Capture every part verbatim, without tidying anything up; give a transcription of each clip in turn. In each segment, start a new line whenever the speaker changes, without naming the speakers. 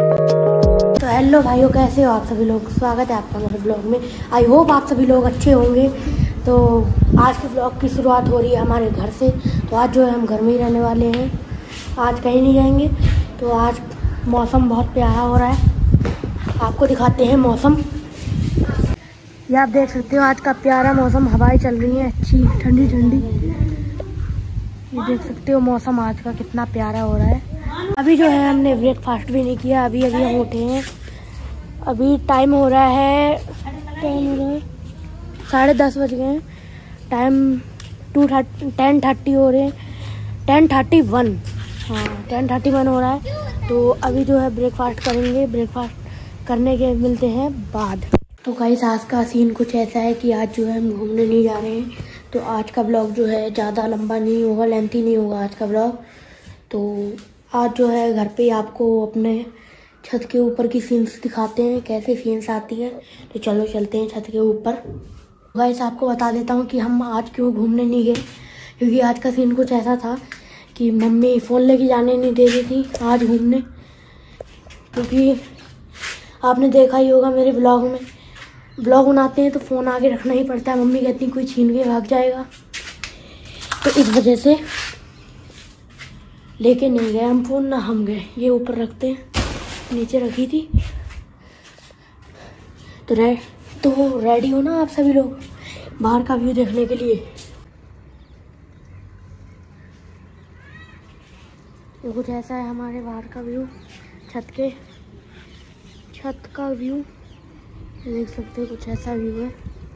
तो हेलो भाइयों, कैसे हो आप सभी लोग। स्वागत है आपका मेरे ब्लॉग में। आई होप आप सभी लोग अच्छे होंगे। तो आज के ब्लॉग की शुरुआत हो रही है हमारे घर से। तो आज जो है हम घर में ही रहने वाले हैं, आज कहीं नहीं जाएंगे। तो आज मौसम बहुत प्यारा हो रहा है, आपको दिखाते हैं मौसम। ये आप देख सकते हो आज का प्यारा मौसम, हवाएं चल रही हैं अच्छी ठंडी ठंडी। ये देख सकते हो मौसम आज का कितना प्यारा हो रहा है। अभी जो है हमने ब्रेकफास्ट भी नहीं किया, अभी अभी हम उठे हैं। अभी टाइम हो रहा है टाइम हो रहा है साढ़े दस बज गए हैं। Time two thirty ten thirty हो रहे हैं, टेन थर्टी वन हाँ टेन थर्टी वन हो रहा है। तो अभी जो है ब्रेकफास्ट करेंगे, ब्रेकफास्ट करने के मिलते हैं बाद। तो गाइस आज का सीन कुछ ऐसा है कि आज जो है हम घूमने नहीं जा रहे हैं। तो आज का ब्लॉग जो है ज़्यादा लंबा नहीं होगा, लेंथी नहीं होगा आज का ब्लॉग। तो आज जो है घर पे आपको अपने छत के ऊपर की सीन्स दिखाते हैं, कैसे सीन्स आती है। तो चलो चलते हैं छत के ऊपर। गाइस आपको बता देता हूँ कि हम आज क्यों घूमने नहीं गए, क्योंकि आज का सीन कुछ ऐसा था कि मम्मी फ़ोन लेके जाने नहीं दे रही थी आज घूमने। क्योंकि आपने देखा ही होगा मेरे ब्लॉग में, ब्लॉग बनाते हैं तो फ़ोन आगे रखना ही पड़ता है। मम्मी कहती कोई छीन के भाग जाएगा, तो इस वजह से लेके नहीं गए हम फ़ोन, ना हम गए। ये ऊपर रखते हैं, नीचे रखी थी। तो रे तो रेडी हो ना आप सभी लोग बाहर का व्यू देखने के लिए। ये कुछ ऐसा है हमारे बाहर का व्यू, छत के छत का व्यू देख सकते हो। कुछ ऐसा व्यू है,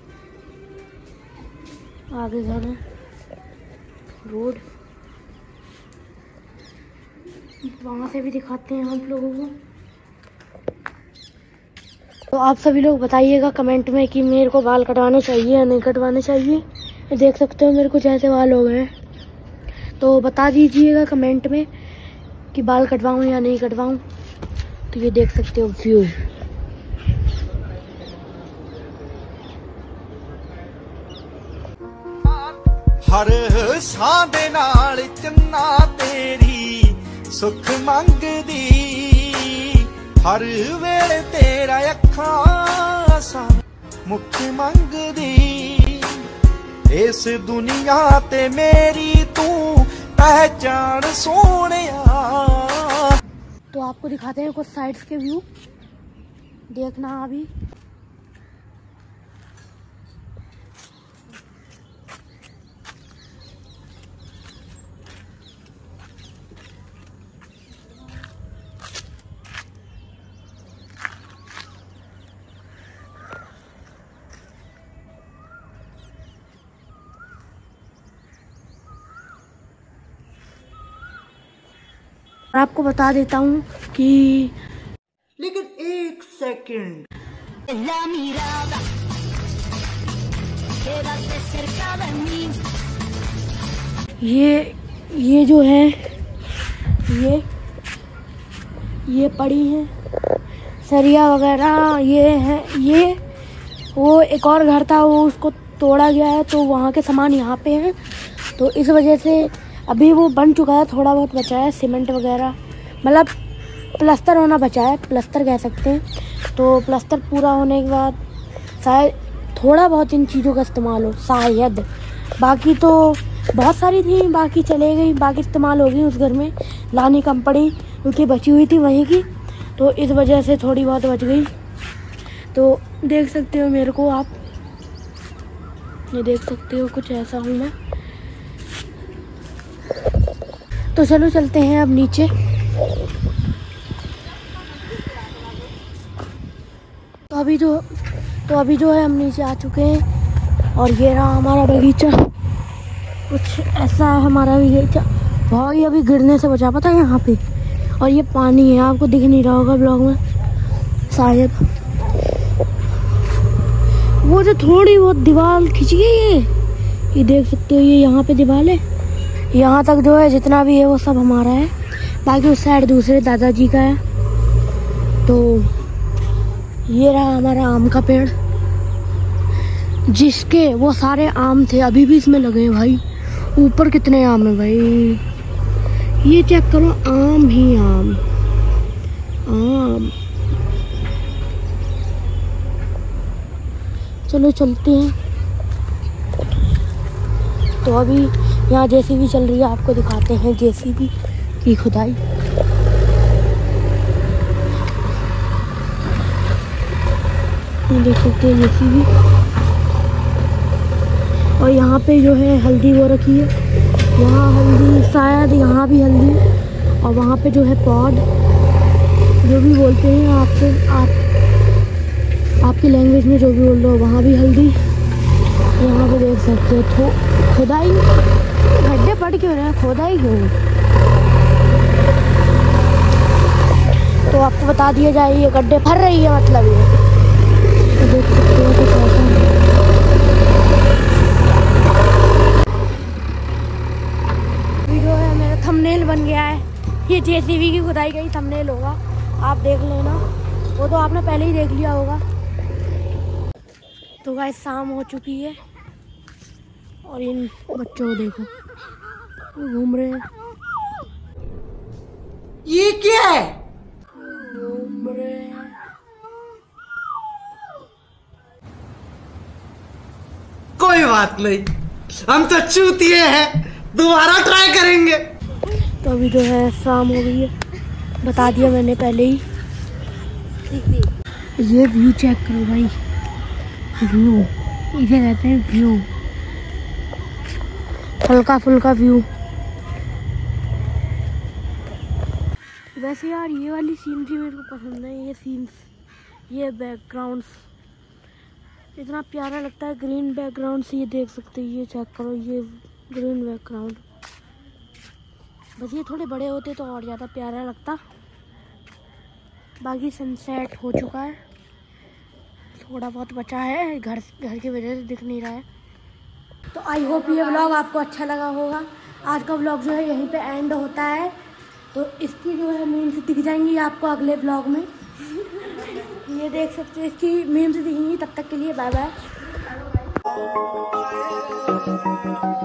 आगे घर है, रोड वहाँ से भी दिखाते हैं हम लोगों को। तो आप सभी लोग बताइएगा कमेंट में कि मेरे को बाल कटवाने चाहिए या नहीं कटवाने चाहिए। देख सकते हो मेरे कुछ ऐसे बाल हो गए हैं, तो बता दीजिएगा कमेंट में कि बाल कटवाऊँ या नहीं कटवाऊँ। तो ये देख सकते हो व्यू।
हर सां दे नाल चन्ना तेरी सुख मंगदी, हर वेले तेरा अखां सा मुख मंगदी। इस दुनिया ते मेरी तू पहचान सोहणिया।
तो आपको दिखाते हैं कुछ साइड्स के व्यू, देखना अभी। आपको बता देता हूँ कि
लेकिन एक सेकंड,
ये ये जो है ये ये पड़ी है सरिया वगैरह। ये है ये वो एक और घर था, वो उसको तोड़ा गया है, तो वहाँ के सामान यहाँ पे हैं। तो इस वजह से अभी वो बन चुका है, थोड़ा बहुत बचा है सीमेंट वगैरह, मतलब प्लस्तर होना बचा है, प्लस्तर कह सकते हैं। तो प्लस्तर पूरा होने के बाद शायद थोड़ा बहुत इन चीज़ों का इस्तेमाल हो, शायद। बाकी तो बहुत सारी थी, बाकी चले गई, बाकी इस्तेमाल हो गई उस घर में, लानी कम पड़ी क्योंकि बची हुई थी वहीं की। तो इस वजह से थोड़ी बहुत बच गई। तो देख सकते हो मेरे को आप, ये देख सकते हो कुछ ऐसा हूँ मैं। तो चलो चलते हैं अब नीचे। तो अभी जो तो अभी जो है हम नीचे आ चुके हैं, और ये रहा हमारा बगीचा। कुछ ऐसा है हमारा बगीचा, भाई अभी गिरने से बचा, पता है यहाँ पे। और ये पानी है, आपको दिख नहीं रहा होगा ब्लॉग में शायद। वो जो थोड़ी बहुत दीवार खिंच गई है, ये देख सकते हो, ये यहाँ पे दीवार है। यहाँ तक जो है जितना भी है वो सब हमारा है, बाकी उस साइड दूसरे दादाजी का है। तो ये रहा हमारा आम का पेड़, जिसके वो सारे आम थे अभी भी इसमें लगे हैं भाई। ऊपर कितने आम है भाई, ये चेक करो, आम ही आम आम। चलो चलते हैं। तो अभी यहाँ जेसीबी चल रही है, आपको दिखाते हैं जेसीबी की खुदाई। देख सकते हैं जेसीबी। और यहाँ पे जो है हल्दी वो रखी है, यहाँ हल्दी, शायद यहाँ भी हल्दी, और वहाँ पे जो है पॉड, जो भी बोलते हैं आपसे, आप आपकी लैंग्वेज में जो भी बोल रहे हो, वहाँ भी हल्दी। यहाँ पे देख सकते हो तो खुदाई, गड्ढे पड़ क्यों रहे हैं, खुदाई क्यों। तो आपको बता दिया जाए, ये गड्ढे भर रही है, मतलब ये तो देख सकते हो कुछ ऐसा। वीडियो है मेरा थंबनेल बन गया है, ये जेसीबी की खुदाई का ही थंबनेल होगा, आप देख लेना। वो तो आपने पहले ही देख लिया होगा। तो गाइस शाम हो चुकी है और इन बच्चों को देखो, घूम रहे हैं।
ये क्या है?
घूम रहे हैं।
कोई बात नहीं, हम तो चूतिए हैं, दोबारा ट्राई करेंगे।
तो अभी जो है शाम हो गई है, बता दिया मैंने पहले ही। ये व्यू चेक करो भाई, व्यू इसे कहते हैं व्यू, हल्का फुल्का व्यू। वैसे यार ये वाली सीनरी मेरे को पसंद है, ये सीन्स, ये बैकग्राउंड्स इतना प्यारा लगता है, ग्रीन बैकग्राउंड से। ये देख सकते हैं, ये चेक करो, ये ग्रीन बैकग्राउंड। बस ये थोड़े बड़े होते तो और ज़्यादा प्यारा लगता। बाकी सनसेट हो चुका है, थोड़ा बहुत बचा है, घर घर की वजह से दिख नहीं रहा है। तो आई होप ये व्लॉग आपको अच्छा लगा होगा। आज का व्लॉग जो है यहीं पे एंड होता है, तो इसकी जो है मीम्स दिख जाएंगी आपको अगले व्लॉग में। ये देख सकते हैं, इसकी मीम्स दिखेंगी। तब तक के लिए बाय बाय।